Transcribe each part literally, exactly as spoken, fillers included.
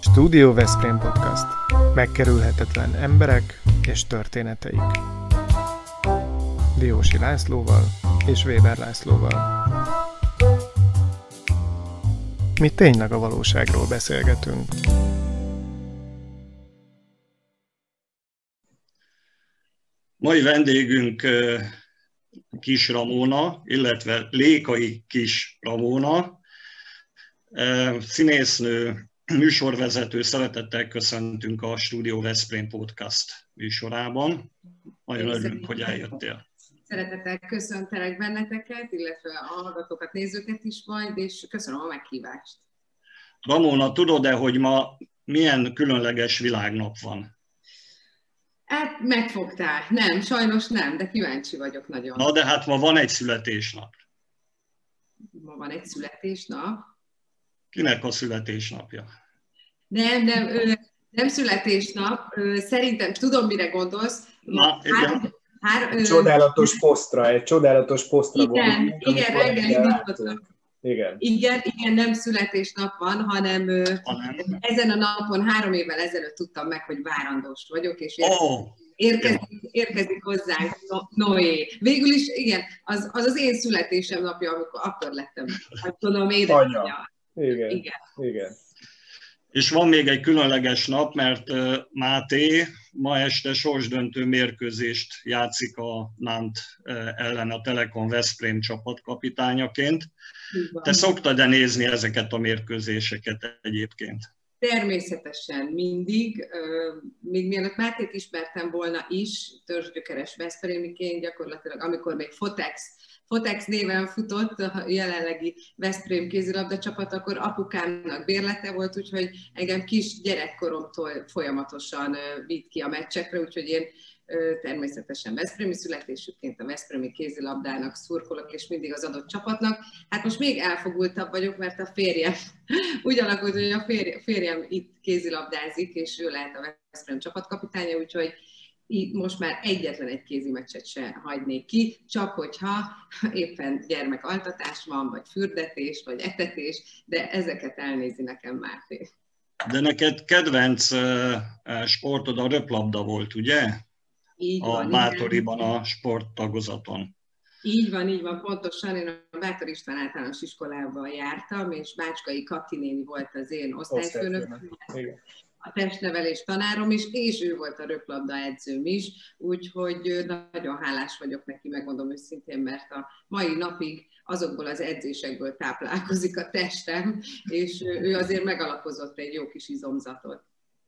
Studio Veszprém Podcast. Megkerülhetetlen emberek és történeteik. Diósi Lászlóval és Weber Lászlóval. Mi tényleg a valóságról beszélgetünk. Mai vendégünk Kis Ramona, illetve Lékai Kis Ramona, színésznő, műsorvezető. Szeretettel köszöntünk a Studio Veszprém Podcast műsorában. Nagyon örülünk, hogy eljöttél. Szeretettel köszöntelek benneteket, illetve a hallgatókat, nézőket is majd, és köszönöm a meghívást. Ramona, tudod-e, hogy ma milyen különleges világnap van? Hát megfogtál. Nem, sajnos nem, de kíváncsi vagyok nagyon. Na, de hát ma van egy születésnap. Ma van egy születésnap. Kinek a születésnapja? Nem, nem, nem születésnap. Szerintem tudom, mire gondolsz. Na, igen. Hár, egy csodálatos posztra, egy csodálatos posztra igen, gondolunk, igen, reggel indítottam. Igen. Igen, igen, nem születésnap van, hanem hanem ezen a napon három évvel ezelőtt tudtam meg, hogy várandós vagyok, és oh, érkezik, érkezik hozzánk Noé. Végül is, igen, az az, az én születésem napja, amikor akkor lettem, hát tudom, édesanyja. Igen, igen, igen. És van még egy különleges nap, mert Máté ma este sorsdöntő mérkőzést játszik a Nant ellen a Telekom Veszprém csapatkapitányaként. Te szoktad-e nézni ezeket a mérkőzéseket egyébként? Természetesen mindig. Még mielőtt Mátét ismertem volna is, törzsgyökeres veszprémiként, gyakorlatilag amikor még Fotex, Fotex néven futott a jelenlegi Veszprém kézilabda csapat, akkor apukámnak bérlete volt, úgyhogy engem kis gyerekkoromtól folyamatosan vitt ki a meccsekre, úgyhogy én természetesen veszprémi születésüként a veszprémi kézilabdának szurkolok, és mindig az adott csapatnak. Hát most még elfogultabb vagyok, mert a férjem úgy alakult, hogy a férjem, férjem itt kézilabdázik, és ő lehet a Veszprém csapatkapitánya, úgyhogy itt most már egyetlen egy kézi meccset se hagynék ki, csak hogyha éppen gyermekaltatás van, vagy fürdetés, vagy etetés, de ezeket elnézi nekem Máté. De neked kedvenc sportod a röplabda volt, ugye? Így a van, Bátoriban, igen. A sporttagozaton. Így van, így van, pontosan. Én a Bátor István általános iskolában jártam, és Bácskai Kati néni volt az én osztályfőnököm, a testnevelés tanárom is, és ő volt a röplabda edzőm is, úgyhogy nagyon hálás vagyok neki, megmondom őszintén, mert a mai napig azokból az edzésekből táplálkozik a testem, és ő azért megalapozott egy jó kis izomzatot.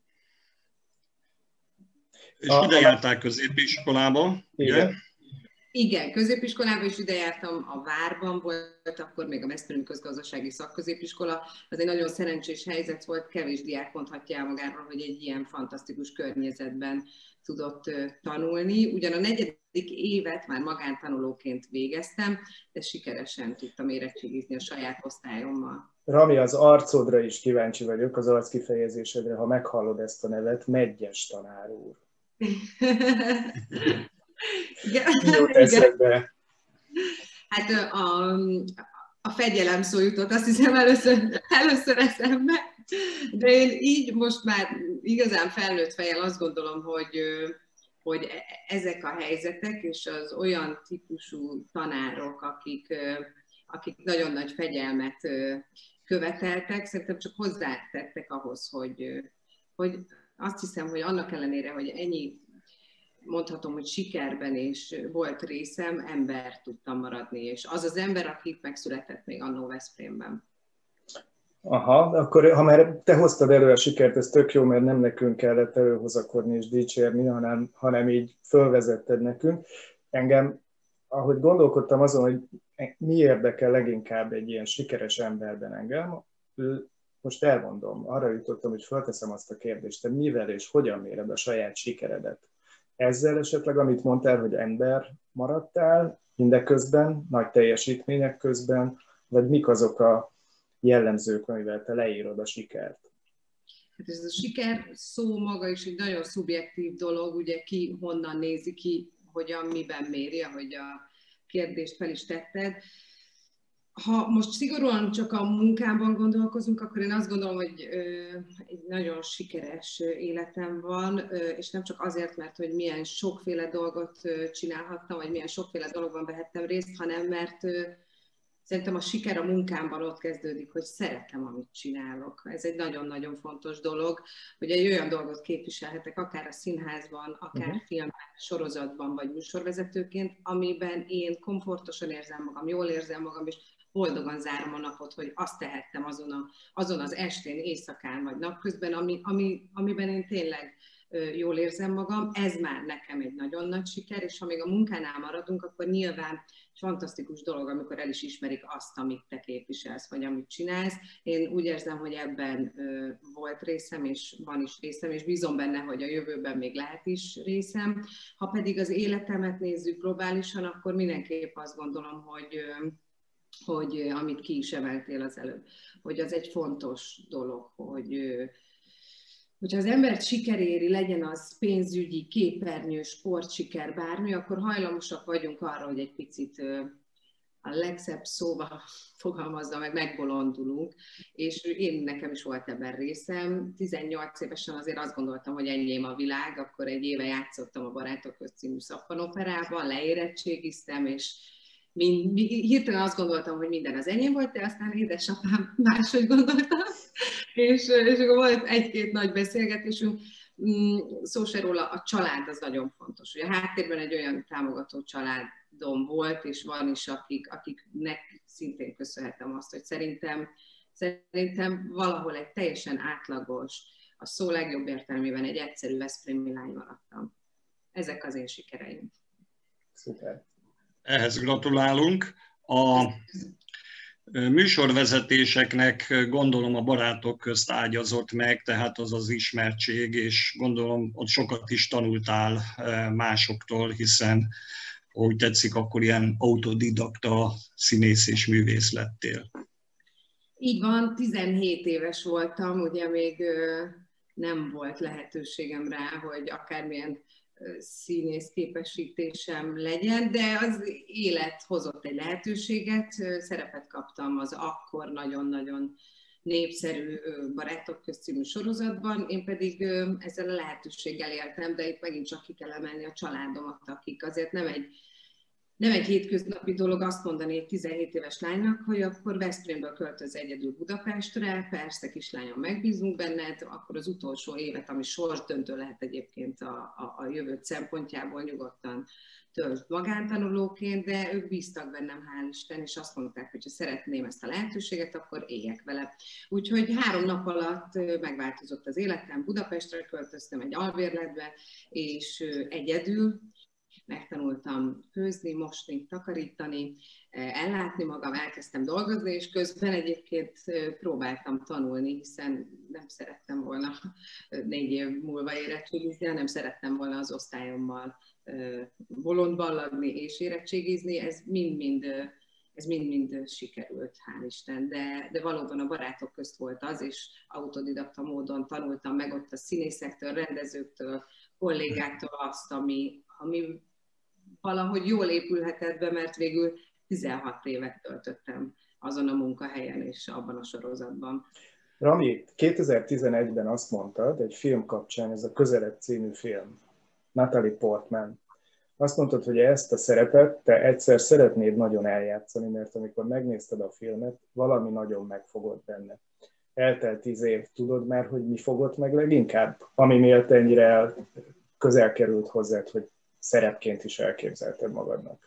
És ide jártál középiskolába, ugye? Igen, középiskolában is ide jártam, a Várban volt, akkor még a Veszprémi Közgazdasági Szakközépiskola. Az egy nagyon szerencsés helyzet volt, kevés diák mondhatja el magáról, hogy egy ilyen fantasztikus környezetben tudott tanulni. Ugyan a negyedik évet már magántanulóként végeztem, de sikeresen tudtam érettségizni a saját osztályommal. Rami, az arcodra is kíváncsi vagyok, az arckifejezésedre, ha meghallod ezt a nevet, Medgyes tanár úr. Igen. Jut eszedbe. Hát a, a fegyelem szó jutott, azt hiszem először, először eszembe, de én így most már igazán felnőtt fejjel azt gondolom, hogy, hogy ezek a helyzetek és az olyan típusú tanárok, akik, akik nagyon nagy fegyelmet követeltek, szerintem csak hozzátettek ahhoz, hogy, hogy azt hiszem, hogy annak ellenére, hogy ennyi, mondhatom, hogy sikerben is volt részem, ember tudtam maradni, és az az ember, aki itt megszületett még annó Veszprémben. Aha, akkor ha már te hoztad elő a sikert, ez tök jó, mert nem nekünk kellett előhozakodni és dicsérni, hanem, hanem így fölvezetted nekünk. Engem, ahogy gondolkodtam azon, hogy mi érdekel leginkább egy ilyen sikeres emberben engem, most elmondom, arra jutottam, hogy fölteszem azt a kérdést, te mivel és hogyan méred a saját sikeredet? Ezzel esetleg, amit mondtál, hogy ember maradtál mindeközben, nagy teljesítmények közben, vagy mik azok a jellemzők, amivel te leírod a sikert? Hát ez a siker szó maga is egy nagyon szubjektív dolog, ugye ki honnan nézi, ki hogyan, miben méri, ahogy a kérdést fel is tetted. Ha most szigorúan csak a munkában gondolkozunk, akkor én azt gondolom, hogy egy nagyon sikeres életem van, és nem csak azért, mert hogy milyen sokféle dolgot csinálhattam, vagy milyen sokféle dologban vehettem részt, hanem mert szerintem a siker a munkámban ott kezdődik, hogy szeretem, amit csinálok. Ez egy nagyon-nagyon fontos dolog, hogy egy olyan dolgot képviselhetek, akár a színházban, akár uh-huh. filmben, sorozatban, vagy műsorvezetőként, amiben én komfortosan érzem magam, jól érzem magam, és boldogan zárom a napot, hogy azt tehettem azon, a, azon az estén, éjszakán vagy napközben, ami, ami, amiben én tényleg jól érzem magam. Ez már nekem egy nagyon nagy siker, és ha még a munkánál maradunk, akkor nyilván fantasztikus dolog, amikor el is ismerik azt, amit te képviselsz, vagy amit csinálsz. Én úgy érzem, hogy ebben volt részem, és van is részem, és bízom benne, hogy a jövőben még lehet is részem. Ha pedig az életemet nézzük globálisan, akkor mindenképp azt gondolom, hogy hogy amit ki is emeltél az előbb, hogy az egy fontos dolog, hogy hogyha az embert siker éri, legyen az pénzügyi, képernyő, sportsiker, bármi, akkor hajlamosak vagyunk arra, hogy egy picit a legszebb szóval fogalmazza meg, megbolondulunk, és én nekem is volt ebben részem. tizennyolc évesen azért azt gondoltam, hogy enyém a világ, akkor egy éve játszottam a Barátok közt című szappanoperában, leérettségiztem, és Mind, hirtelen azt gondoltam, hogy minden az enyém volt, de aztán édesapám máshogy gondoltam, és, és akkor volt egy-két nagy beszélgetésünk. Szó se róla, a család az nagyon fontos. Ugye a háttérben egy olyan támogató családom volt, és van is, akik, akiknek szintén köszönhetem azt, hogy szerintem, szerintem valahol egy teljesen átlagos, a szó legjobb értelmében egy egyszerű veszprémi lány maradtam. Ezek az én sikereim. Szuper. Ehhez gratulálunk. A műsorvezetéseknek gondolom a Barátok közt ágyazott meg, tehát az az ismertség, és gondolom ott sokat is tanultál másoktól, hiszen, ahogy tetszik, akkor ilyen autodidakta színész és művész lettél. Így van, tizenhét éves voltam, ugye még nem volt lehetőségem rá, hogy akármilyen színész képesítésem legyen, de az élet hozott egy lehetőséget, szerepet kaptam az akkor nagyon-nagyon népszerű Barátok közt című sorozatban, én pedig ezzel a lehetőséggel éltem, de itt megint csak ki kell emelni a családomat, akik azért nem egy, nem egy hétköznapi dolog azt mondani egy tizenhét éves lánynak, hogy akkor Veszprémből költöz egyedül Budapestre, persze kislányom, megbízunk benned, akkor az utolsó évet, ami sorsdöntő lehet egyébként a, a, a jövőt szempontjából, nyugodtan tölt magántanulóként, de ők bíztak bennem, hál' Isten, és azt mondták, hogy ha szeretném ezt a lehetőséget, akkor éljek vele. Úgyhogy három nap alatt megváltozott az életem, Budapestre költöztem egy albérletbe, és egyedül megtanultam főzni, mosni, takarítani, ellátni magam, elkezdtem dolgozni, és közben egyébként próbáltam tanulni, hiszen nem szerettem volna négy év múlva érettségizni, nem szerettem volna az osztályommal bolondballagni és érettségizni, ez mind-mind ez mind-mind sikerült, hál' Isten, de, de valóban a Barátok közt volt az, és autodidakta módon tanultam meg ott a színészektől, rendezőktől, kollégáktól azt, ami, ami valahogy jól épülhetett be, mert végül tizenhat évet töltöttem azon a munkahelyen és abban a sorozatban. Rami, kétezer-tizenegyben azt mondtad, egy film kapcsán, ez a Közelebb című film, Natalie Portman. Azt mondtad, hogy ezt a szerepet te egyszer szeretnéd nagyon eljátszani, mert amikor megnézted a filmet, valami nagyon megfogott benne. Eltelt tíz év, tudod már, hogy mi fogott meg leginkább, ami miatt ennyire közel került hozzád, hogy szerepként is elképzelted magadnak?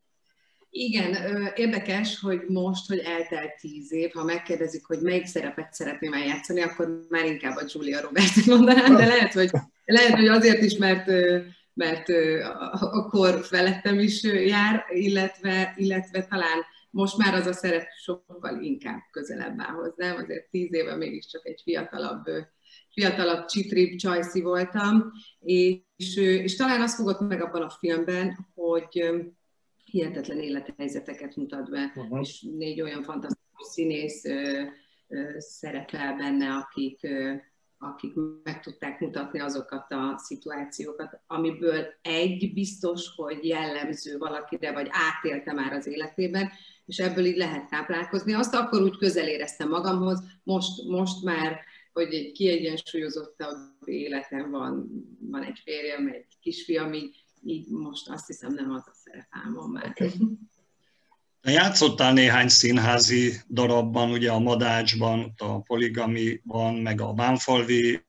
Igen, érdekes, hogy most, hogy eltelt tíz év, ha megkérdezik, hogy melyik szerepet szeretném eljátszani, akkor már inkább a Julia Roberts-t mondanám, de lehet, hogy, lehet, hogy azért is, mert, mert a kor felettem is jár, illetve, illetve talán most már az a szerep sokkal inkább közelebb áll hozzám, azért tíz éve mégiscsak egy fiatalabb, fiatalabb csitribb csajszi voltam, és, és talán azt fogott meg abban a filmben, hogy hihetetlen élethelyzeteket mutat be, uh-huh. és négy olyan fantasztikus színész ö, ö, szerepel benne, akik, ö, akik meg tudták mutatni azokat a szituációkat, amiből egy biztos, hogy jellemző valakire, vagy átélte már az életében, és és ebből így lehet táplálkozni. Azt akkor úgy közel éreztem magamhoz, most, most már, hogy egy kiegyensúlyozottabb életem van, van egy férjem, egy kisfiam, így, így most azt hiszem nem az a szerepálmon már. Játszottál néhány színházi darabban, ugye a Madácsban, a Poligamiban, meg a Bánfalvi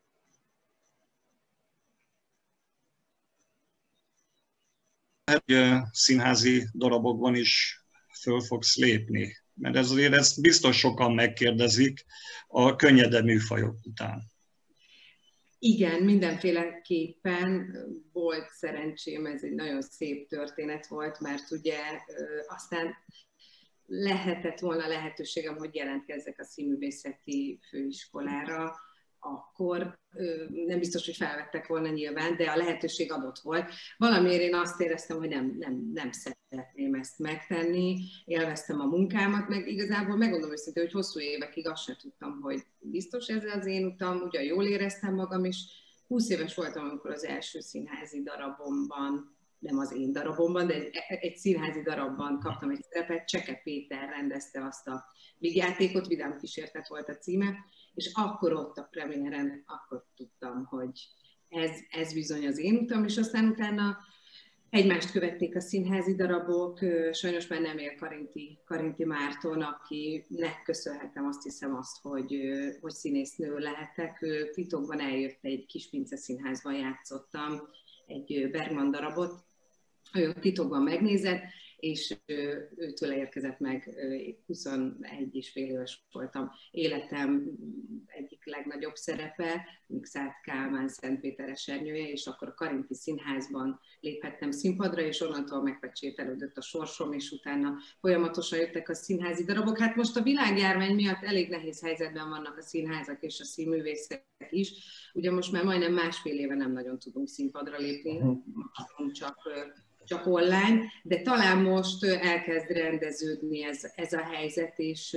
színházi darabokban is föl fogsz lépni. Mert ez azért ezt biztos sokan megkérdezik a könnyedebb műfajok után. Igen, mindenféleképpen volt szerencsém, ez egy nagyon szép történet volt, mert ugye aztán lehetett volna lehetőségem, hogy jelentkezzek a színművészeti főiskolára, akkor nem biztos, hogy felvettek volna nyilván, de a lehetőség adott volt. Valamiért én azt éreztem, hogy nem, nem, nem szeretném ezt megtenni, élveztem a munkámat, meg igazából megmondom őszintén, hogy hosszú évekig azt sem tudtam, hogy biztos ez az én utam, ugyan jól éreztem magam, és húsz éves voltam, amikor az első színházi darabomban, nem az én darabomban, de egy, egy színházi darabban kaptam egy szerepet, Cseke Péter rendezte azt a vígjátékot, Vidám kísértet volt a címe, és akkor ott a premiéren, akkor tudtam, hogy ez, ez bizony az én utam, és aztán utána egymást követték a színházi darabok, sajnos már nem él Karinti, Karinti Márton, akinek köszönhetem azt hiszem azt, hogy, hogy színésznő lehetek. Titokban eljött egy Kispince Színházban játszottam egy Bergman darabot, ő titokban megnézett, és őtől érkezett meg, huszonegy és fél éves voltam, életem egyik legnagyobb szerepe, Mikszát Kálmán Szentpéter esernyője, és akkor a Karinti Színházban léphettem színpadra, és onnantól megpecsételődött a sorsom, és utána folyamatosan jöttek a színházi darabok. Hát most a világjárvány miatt elég nehéz helyzetben vannak a színházak és a színművészek is. Ugye most már majdnem másfél éve nem nagyon tudunk színpadra lépni, csak csak online, de talán most elkezd rendeződni ez, ez a helyzet, és,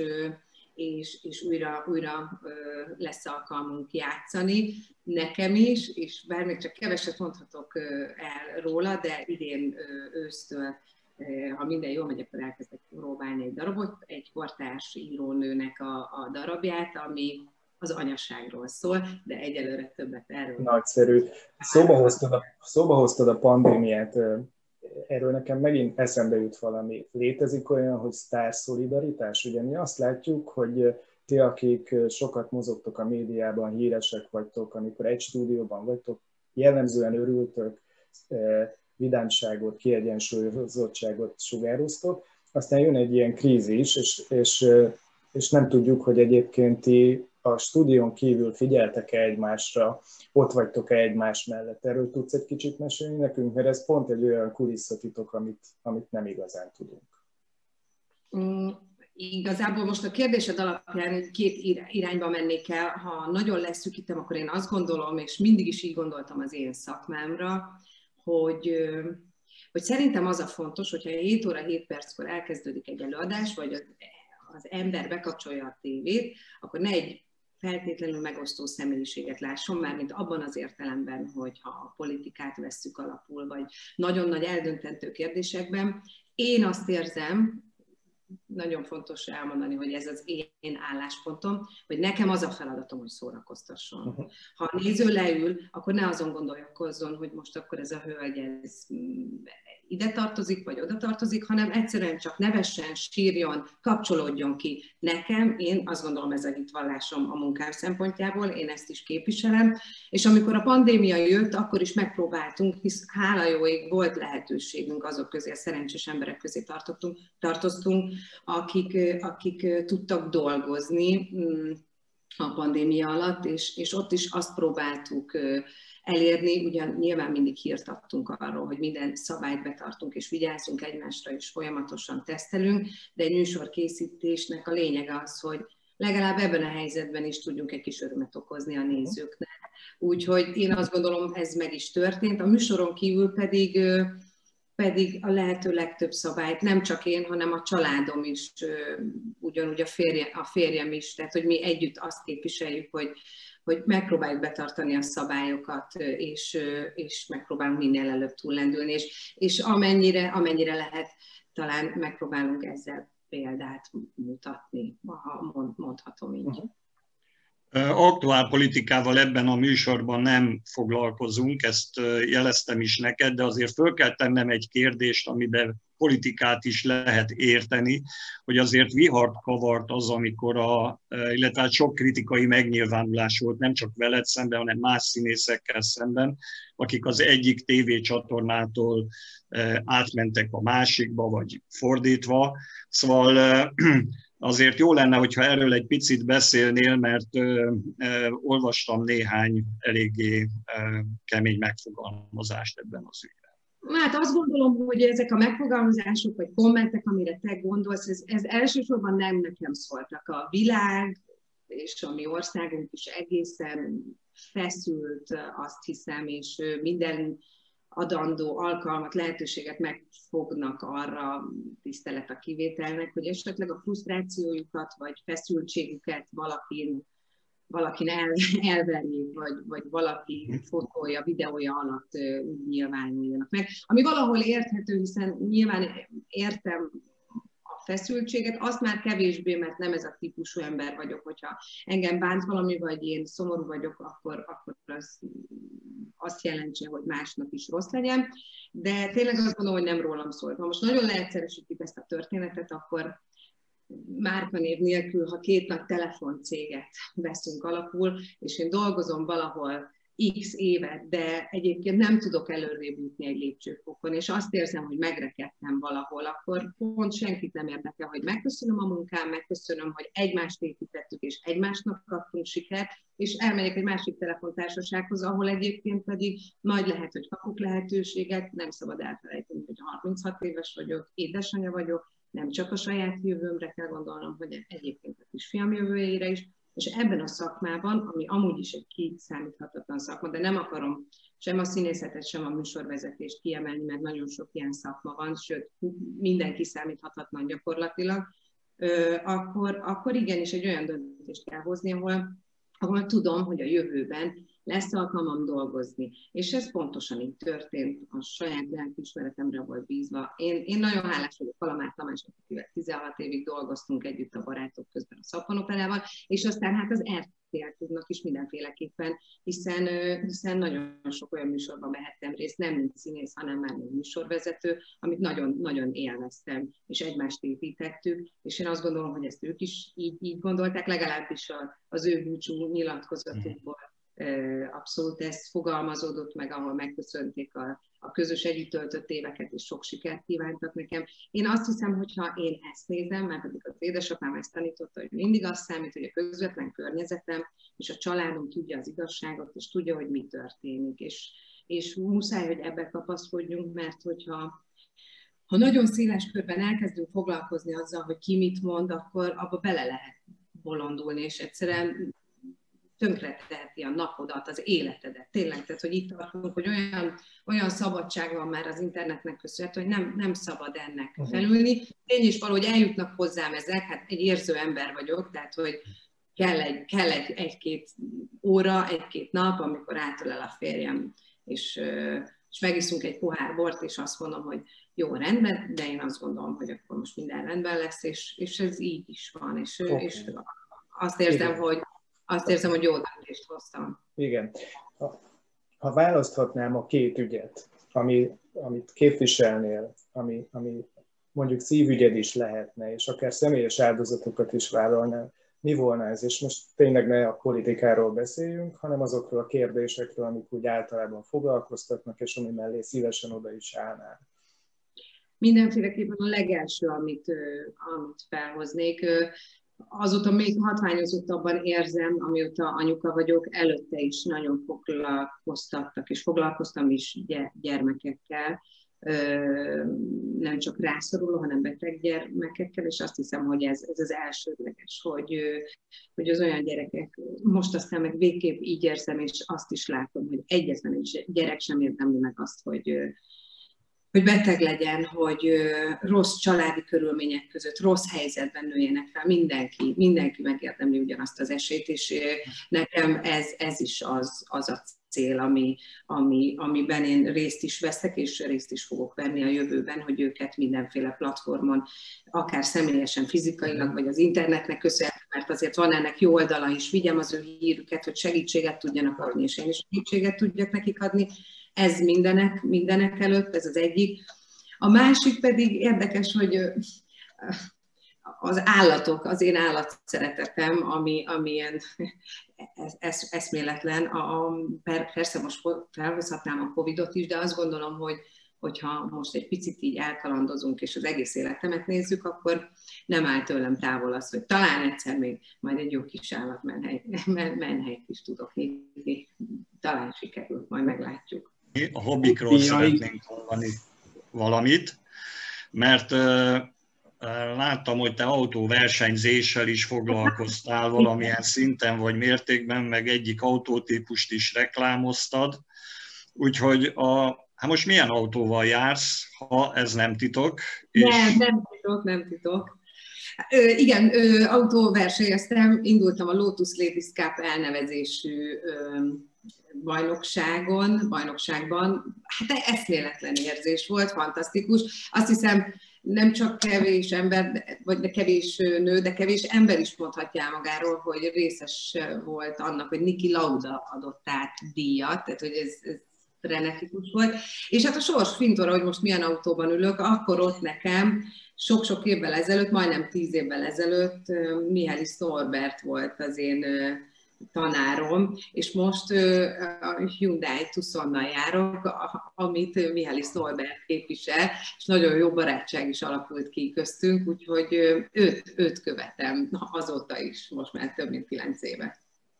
és, és újra, újra lesz alkalmunk játszani. Nekem is, és bár még csak keveset mondhatok el róla, de idén ősztől, ha minden jól megy, akkor elkezdek próbálni egy darabot, egy kortárs írónőnek a, a darabját, ami az anyaságról szól, de egyelőre többet erről. Nagyszerű. Szóba hoztad a, szóba hoztad a pandémiát. Erről nekem megint eszembe jut valami. Létezik olyan, hogy sztárszolidaritás? Ugye mi azt látjuk, hogy ti, akik sokat mozogtok a médiában, híresek vagytok, amikor egy stúdióban vagytok, jellemzően örültök, vidámságot, kiegyensúlyozottságot sugároztok, aztán jön egy ilyen krízis, és, és, és nem tudjuk, hogy egyébként ti a stúdión kívül figyeltek-e egymásra, ott vagytok-e egymás mellett. Erről tudsz egy kicsit mesélni nekünk, mert ez pont egy olyan kulisszatitok, amit, amit nem igazán tudunk. Mm, igazából most a kérdésed alapján két irányba mennék el. Ha nagyon leszűkítem, akkor én azt gondolom, és mindig is így gondoltam az én szakmámra, hogy, hogy szerintem az a fontos, hogyha hét óra hét perckor elkezdődik egy előadás, vagy az, az ember bekapcsolja a tévét, akkor ne egy feltétlenül megosztó személyiséget lásson, mármint abban az értelemben, hogy ha a politikát vesszük alapul, vagy nagyon nagy eldöntendő kérdésekben. Én azt érzem, nagyon fontos elmondani, hogy ez az én álláspontom, hogy nekem az a feladatom, hogy szórakoztasson. Uh-huh. Ha a néző leül, akkor ne azon gondolkozzon, hogy most akkor ez a hölgy ez ide tartozik, vagy oda tartozik, hanem egyszerűen csak nevessen, sírjon, kapcsolódjon ki. Nekem, én azt gondolom, ez a hitvallásom a munkám szempontjából, én ezt is képviselem, és amikor a pandémia jött, akkor is megpróbáltunk, hisz hála jó ég volt lehetőségünk azok közé, a szerencsés emberek közé tartottunk, tartoztunk, akik, akik tudtak dolgozni a pandémia alatt, és, és ott is azt próbáltuk elérni, ugyan nyilván mindig hírt adtunk arról, hogy minden szabályt betartunk, és vigyázzunk egymásra, és folyamatosan tesztelünk, de egy műsorkészítésnek a lényege az, hogy legalább ebben a helyzetben is tudjunk egy kis örömet okozni a nézőknek. Úgyhogy én azt gondolom, ez meg is történt. A műsoron kívül pedig, pedig a lehető legtöbb szabályt, nem csak én, hanem a családom is, ugyanúgy a, férje, a férjem is, tehát hogy mi együtt azt képviseljük, hogy hogy megpróbáljuk betartani a szabályokat, és, és megpróbálunk minél előbb túllendülni, és, és amennyire, amennyire lehet, talán megpróbálunk ezzel példát mutatni, ha mondhatom így. Aktuál politikával ebben a műsorban nem foglalkozunk, ezt jeleztem is neked, de azért föl kell tennem egy kérdést, amiben politikát is lehet érteni, hogy azért vihart kavart az, amikor a, illetve hát sok kritikai megnyilvánulás volt, nem csak veled szemben, hanem más színészekkel szemben, akik az egyik tévécsatornától átmentek a másikba, vagy fordítva. Szóval azért jó lenne, hogyha erről egy picit beszélnél, mert ö, ö, olvastam néhány eléggé ö, kemény megfogalmazást ebben az ügyben. Hát azt gondolom, hogy ezek a megfogalmazások vagy kommentek, amire te gondolsz, ez, ez elsősorban nem nekem szóltak. A világ és a mi országunk is egészen feszült, azt hiszem, és minden adandó alkalmat, lehetőséget megfognak arra, tisztelet a kivételnek, hogy esetleg a frusztrációjukat vagy feszültségüket valakin, valakin el, elverjék, vagy, vagy valaki fotója, videója alatt úgy nyilvánuljanak meg. Ami valahol érthető, hiszen nyilván értem a feszültséget, azt már kevésbé, mert nem ez a típusú ember vagyok, hogyha engem bánt valami, vagy én szomorú vagyok, akkor, akkor az azt jelentse, hogy másnak is rossz legyen, de tényleg azt gondolom, hogy nem rólam szól. Ha most nagyon leegyszerűsítjük ezt a történetet, akkor márkanév nélkül, ha két nagy telefoncéget veszünk alapul, és én dolgozom valahol x évet, de egyébként nem tudok előrébb jutni egy lépcsőfokon, és azt érzem, hogy megrekedtem valahol, akkor pont senkit nem érdekel, hogy megköszönöm a munkám, megköszönöm, hogy egymást építettük, és egymásnak kaptunk sikert, és elmegyek egy másik telefontársasághoz, ahol egyébként pedig nagy lehet, hogy kapok lehetőséget, nem szabad elfelejteni, hogy harminchat éves vagyok, édesanyja vagyok, nem csak a saját jövőmre kell gondolnom, hogy egyébként a kisfiam jövőjére is, és ebben a szakmában, ami amúgy is egy kiszámíthatatlan szakma, de nem akarom sem a színészetet, sem a műsorvezetést kiemelni, mert nagyon sok ilyen szakma van, sőt, minden kiszámíthatatlan gyakorlatilag, akkor, akkor igenis egy olyan döntést kell hozni, ahol, ahol tudom, hogy a jövőben lesz alkalmam dolgozni. És ez pontosan így történt, a saját lelkiismeretemre volt bízva. Én, én nagyon hálás vagyok Kalamár Tamásnak, akivel tizenhat évig dolgoztunk együtt a Barátok közben a Szappanoperával, és aztán hát az er té el Klubnak is mindenféleképpen, hiszen, hiszen nagyon sok olyan műsorban vehettem részt, nem mint színész, hanem már mint műsorvezető, amit nagyon-nagyon élveztem, és egymást építettük, és én azt gondolom, hogy ezt ők is így, így gondolták, legalábbis az ő búcsú nyilatkozatukból. Abszolút ez fogalmazódott meg, ahol megköszönték a, a közös együtt töltött éveket, és sok sikert kívántak nekem. Én azt hiszem, hogyha én ezt nézem, mert pedig az édesapám ezt tanította, hogy mindig azt számít, hogy a közvetlen környezetem és a családom tudja az igazságot, és tudja, hogy mi történik. És, és muszáj, hogy ebbe kapaszkodjunk, mert hogyha ha nagyon széles körben elkezdünk foglalkozni azzal, hogy ki mit mond, akkor abba bele lehet bolondulni, és egyszerűen tönkreteheti a napodat, az életedet. Tényleg, tehát, hogy itt tartunk, hogy olyan, olyan szabadság van már az internetnek köszönhető, hogy nem, nem szabad ennek felülni. Én is valahogy eljutnak hozzám ezek, hát egy érző ember vagyok, tehát, hogy kell egy, kell egy, egy-két óra, egy-két nap, amikor átölel a férjem, és, és megiszunk egy pohár bort, és azt mondom, hogy jó, rendben, de én azt gondolom, hogy akkor most minden rendben lesz, és, és ez így is van, és, okay. és azt érzem, Igen. hogy Azt érzem, hogy jó döntést hoztam. Igen. Ha, ha választhatnám a két ügyet, ami, amit képviselnél, ami, ami mondjuk szívügyed is lehetne, és akár személyes áldozatokat is vállalnál, mi volna ez? És most tényleg ne a politikáról beszéljünk, hanem azokról a kérdésekről, amik úgy általában foglalkoztatnak, és ami mellé szívesen oda is állnál. Mindenféleképpen a legelső, amit, amit felhoznék, azóta még hatványozottabban érzem, amióta anyuka vagyok, előtte is nagyon foglalkoztattak, és foglalkoztam is gyermekekkel, nem csak rászoruló, hanem beteg gyermekekkel, és azt hiszem, hogy ez, ez az elsődleges, hogy, hogy az olyan gyerekek, most aztán meg végképp így érzem, és azt is látom, hogy egyetlen egy gyerek sem érdemli meg azt, hogy hogy beteg legyen, hogy rossz családi körülmények között, rossz helyzetben nőjenek fel, mindenki, mindenki megérdemli ugyanazt az esélyt, és nekem ez, ez is az, az a cél, ami, ami, amiben én részt is veszek, és részt is fogok venni a jövőben, hogy őket mindenféle platformon, akár személyesen, fizikailag, vagy az internetnek köszönhető, mert azért van ennek jó oldala is, vigyem az ő hírüket, hogy segítséget tudjanak adni, és én is segítséget tudjak nekik adni. Ez mindenek, mindenek előtt, ez az egyik. A másik pedig érdekes, hogy az állatok, az én állatszeretetem, ami, ami ilyen esz, eszméletlen. A, persze most felhozhatnám a Covidot is, de azt gondolom, hogy hogyha most egy picit így elkalandozunk, és az egész életemet nézzük, akkor nem áll tőlem távol az, hogy talán egyszer még majd egy jó kis állatmenhelyt menhelyt is tudok nyitni. Talán sikerült, majd meglátjuk. A hobbikról szeretnénk hallani valamit, mert uh, láttam, hogy te autóversenyzéssel is foglalkoztál valamilyen szinten vagy mértékben, meg egyik autótípust is reklámoztad. Úgyhogy a, hát most milyen autóval jársz, ha ez nem titok? És... Nem, nem titok, nem titok. Ö, igen, ö, autóversenyeztem, indultam a Lotus Ladies Cup elnevezésű ö, bajnokságon, bajnokságban. Hát eszméletlen érzés volt, fantasztikus. Azt hiszem, nem csak kevés ember, vagy kevés nő, de kevés ember is mondhatja el magáról, hogy részes volt annak, hogy Niki Lauda adott át díjat, tehát hogy ez, ez frenetikus volt. És hát a sors fintora, hogy most milyen autóban ülök, akkor ott nekem sok-sok évvel ezelőtt, majdnem tíz évvel ezelőtt Mihály Norbert volt az én tanárom, és most a Hyundai Tucsonnal járok, amit Mihály Norbert képvisel, és nagyon jó barátság is alakult ki köztünk, úgyhogy őt, őt követem azóta is, most már több mint kilenc éve.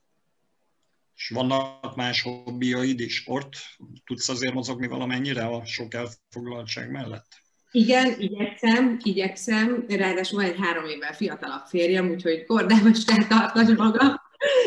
És vannak más hobbiaid is? Sport? Tudsz azért mozogni valamennyire a sok elfoglaltság mellett? Igen, igyekszem, igyekszem, ráadásul van egy három évvel fiatalabb férjem, úgyhogy kordában is kell tartani magam.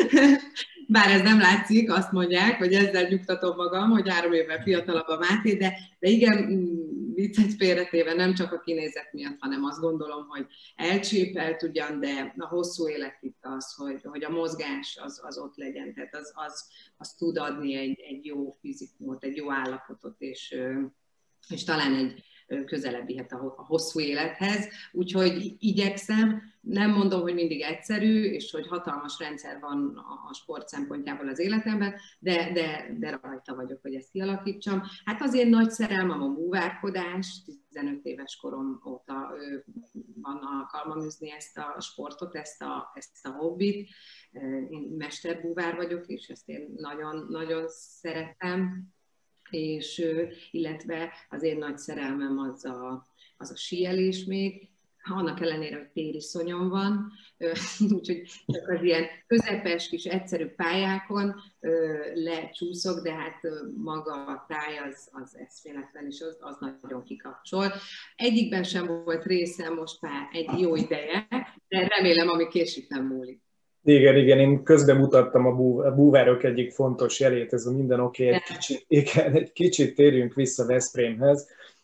Bár ez nem látszik, azt mondják, hogy ezzel nyugtatom magam, hogy három évvel fiatalabb a Máté, de, de igen, viccet félretéve nem csak a kinézet miatt, hanem azt gondolom, hogy elcsépelt ugyan, de a hosszú élet itt az, hogy, hogy a mozgás az, az ott legyen, tehát az, az, az tud adni egy, egy jó fizikumot, egy jó állapotot, és, és talán egy közelebb vihet a hosszú élethez, úgyhogy igyekszem, nem mondom, hogy mindig egyszerű, és hogy hatalmas rendszer van a sport szempontjából az életemben, de, de, de rajta vagyok, hogy ezt kialakítsam. Hát az én nagy szerelmem a búvárkodás, tizenöt éves korom óta van alkalmam űzni ezt a sportot, ezt a, ezt a hobbit. Én mesterbúvár vagyok, és ezt én nagyon, nagyon szeretem. És illetve az én nagy szerelmem az a, az a síelés még, annak ellenére, hogy tériszonyom van, úgyhogy csak az ilyen közepes kis egyszerű pályákon lecsúszok, de hát maga a táj az, az eszméletlen, és az, az nagyon kikapcsol. Egyikben sem volt részem most már egy jó ideje, de remélem, ami késik, nem múlik. Igen, igen, én közben mutattam a, bú, a búvárok egyik fontos jelét, ez a minden oké, okay, egy, kicsit, igen, egy kicsit térjünk vissza Veszprémhez.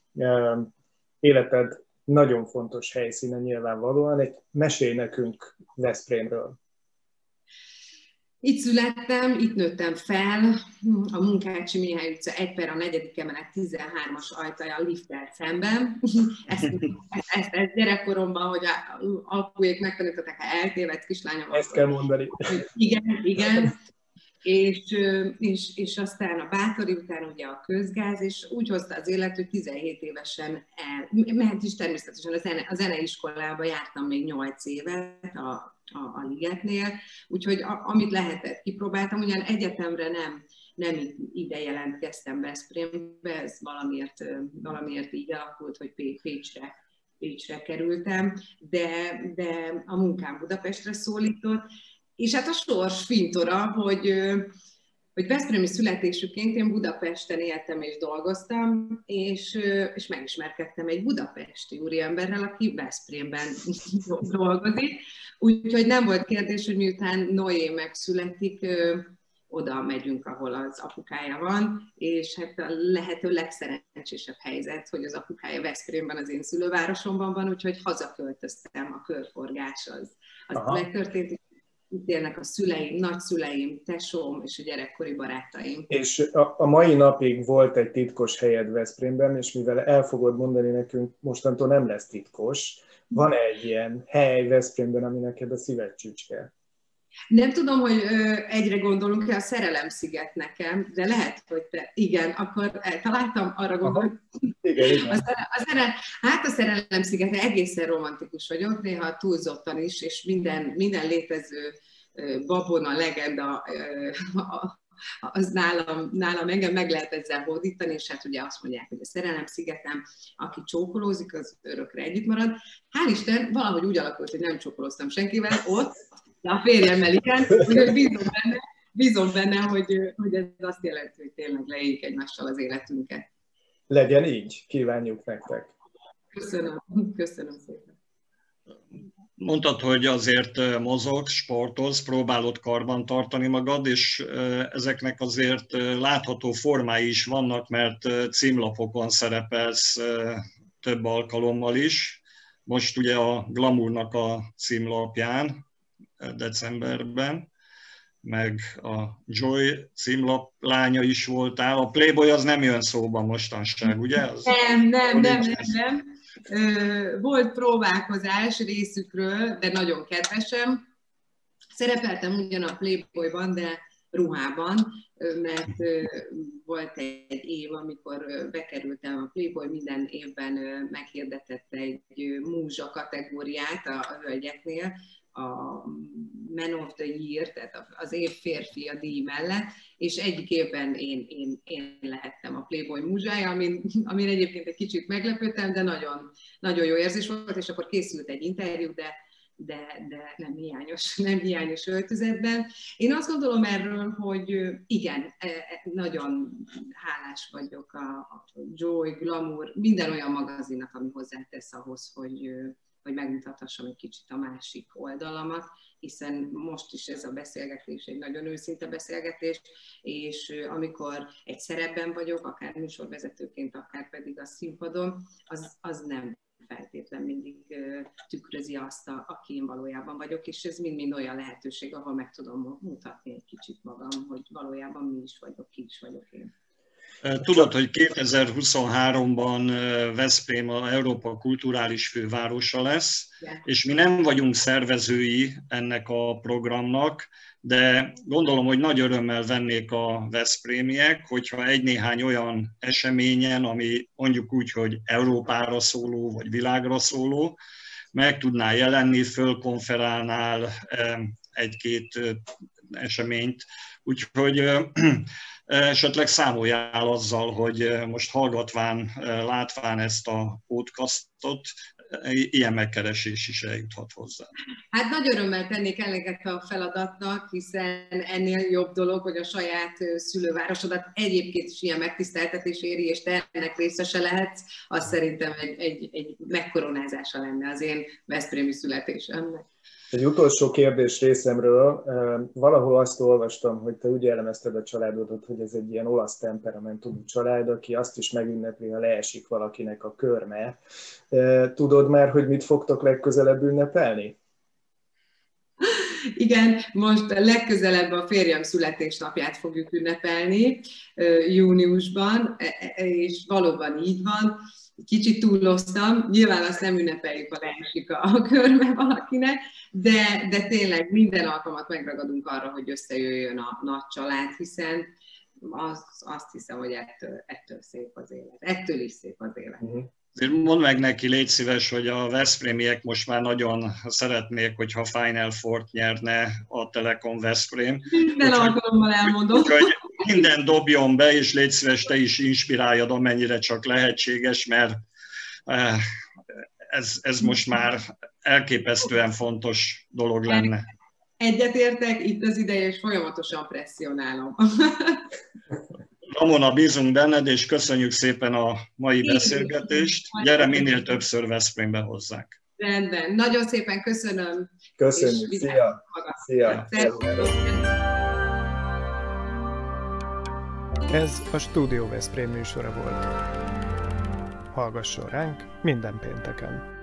Életed nagyon fontos helyszíne nyilvánvalóan, egy mesélj nekünk Veszprémről. Itt születtem, itt nőttem fel, a Munkácsi Mihály utca egy per a negyedik emelet tizenhármas ajtaja lifttel szemben. Ezt, ezt, ezt gyerekkoromban, hogy apujék megtanították, ha eltévedt kislányom. Ezt kell mondani. Igen, igen. És, és, és aztán a Bátori után ugye a közgáz, és úgy hozta az élet, hogy tizenhét évesen el, mert is természetesen a, zene, a zeneiskolába jártam még nyolc évet a, a, a Ligetnél, úgyhogy a, amit lehetett kipróbáltam, ugyan egyetemre nem, nem ide jelentkeztem Veszprémbe, ez valamiért, valamiért így alakult, hogy Pécsre, Pécsre kerültem, de, de a munkám Budapestre szólított, és hát a sors fintora, hogy, hogy veszprémi születésüként én Budapesten éltem és dolgoztam, és, és megismerkedtem egy budapesti úriemberrel, aki Veszprémben dolgozik. Úgyhogy nem volt kérdés, hogy miután Noé megszületik, oda megyünk, ahol az apukája van, és hát a lehető legszerencsésebb helyzet, hogy az apukája Veszprémben, az én szülővárosomban van, úgyhogy hazaköltöztem, a körforgás az, az megtörtént. itt élnek a szüleim, nagyszüleim, tesóm és a gyerekkori barátaim. És a, a mai napig volt egy titkos helyed Veszprémben, és mivel el fogod mondani nekünk, mostantól nem lesz titkos, van egy ilyen hely Veszprémben, ami neked a szíved csücske? Nem tudom, hogy ö, egyre gondolunk el, a Szerelem-sziget nekem, de lehet, hogy te, igen, akkor eltaláltam, arra gondolom. Igen, igen. A szere, a szere, hát a Szerelem-sziget, egészen romantikus vagyok, néha túlzottan is, és minden, minden létező ö, babona, legenda, ö, az nálam, nálam engem meg lehet ezzel hódítani, és hát ugye azt mondják, hogy a Szerelem-szigetem, aki csókolózik, az örökre együtt marad. Hál' Isten, valahogy úgy alakult, hogy nem csókolóztam senkivel ott, de a férjemmel igen, úgyhogy bízom benne, bízom benne hogy, hogy ez azt jelenti, hogy tényleg leéljük egymással az életünket. Legyen így, kívánjuk nektek. Köszönöm, köszönöm szépen. Mondtad, hogy azért mozogsz, sportolsz, próbálod karban tartani magad, és ezeknek azért látható formái is vannak, mert címlapokon szerepelsz több alkalommal is. Most ugye a Glamournak a címlapján, decemberben, meg a Joy címlap lánya is voltál. A Playboy az nem jön szóba mostanság, ugye? Az nem, nem, nem, nem, nem. Volt próbálkozás részükről, de nagyon kedvesem. Szerepeltem ugyan a Playboyban, de ruhában, mert volt egy év, amikor bekerültem a Playboy, minden évben meghirdetett egy múzsa kategóriát a hölgyeknél, a Man of the Year, tehát az év férfi a díj mellett, és egyik évben én, én, én lehettem a Playboy múzsája, amin, amin egyébként egy kicsit meglepődtem, de nagyon, nagyon jó érzés volt, és akkor készült egy interjú, de, de, de nem hiányos, nem hiányos öltözetben. Én azt gondolom erről, hogy igen, nagyon hálás vagyok a, a Joy, Glamour, minden olyan magazinnak, ami hozzátesz ahhoz, hogy hogy megmutathassam egy kicsit a másik oldalamat, hiszen most is ez a beszélgetés egy nagyon őszinte beszélgetés, és amikor egy szerepben vagyok, akár műsorvezetőként, akár pedig a színpadon, az, az nem feltétlen mindig tükrözi azt, a, aki én valójában vagyok, és ez mind-mind olyan lehetőség, ahol meg tudom mutatni egy kicsit magam, hogy valójában mi is vagyok, ki is vagyok én. Tudod, hogy kétezer-huszonháromban Veszprém a Európa kulturális fővárosa lesz, és mi nem vagyunk szervezői ennek a programnak, de gondolom, hogy nagy örömmel vennék a veszprémiek, hogyha egy-néhány olyan eseményen, ami mondjuk úgy, hogy Európára szóló, vagy világra szóló, meg tudnál jelenni, fölkonferálnál egy-két eseményt. Úgyhogy esetleg számoljál azzal, hogy most hallgatván, látván ezt a podcastot, ilyen megkeresés is eljuthat hozzá. Hát nagy örömmel tennék eleget a feladatnak, hiszen ennél jobb dolog, hogy a saját szülővárosodat egyébként is ilyen megtiszteltetés éri, és te ennek részese lehetsz, az szerintem egy, egy, egy megkoronázása lenne az én veszprémi születésemnek. Egy utolsó kérdés részemről. Valahol azt olvastam, hogy te úgy jellemezted a családodat, hogy ez egy ilyen olasz temperamentumú család, aki azt is megünnepli, ha leesik valakinek a körme. Tudod már, hogy mit fogtok legközelebb ünnepelni? Igen, most legközelebb a férjem születésnapját fogjuk ünnepelni júniusban, és valóban így van. Kicsit túlloztam, nyilván azt nem ünnepeljük, ha leesik a körbe valakinek, de, de tényleg minden alkalmat megragadunk arra, hogy összejöjjön a nagy család, hiszen az, azt hiszem, hogy ettől, ettől szép az élet. Ettől is szép az élet. Uh-huh. Mondd meg neki, légy szíves, hogy a veszprémiek most már nagyon szeretnék, hogyha Final Four-t nyerne a Telekom Veszprém. Minden alkalommal elmondom. Úgyhogy minden dobjon be, és légy szíves, te is inspiráljad, amennyire csak lehetséges, mert ez, ez most már elképesztően fontos dolog lenne. Egyetértek, itt az ideje, és folyamatosan presszionálom. Ramona, bízunk benned, és köszönjük szépen a mai beszélgetést. Gyere minél többször Veszprémbe hozzánk. Rendben, nagyon szépen köszönöm. Köszönjük, szia! Szia! Ez a Stúdió Veszprém műsora volt. Hallgasson ránk minden pénteken!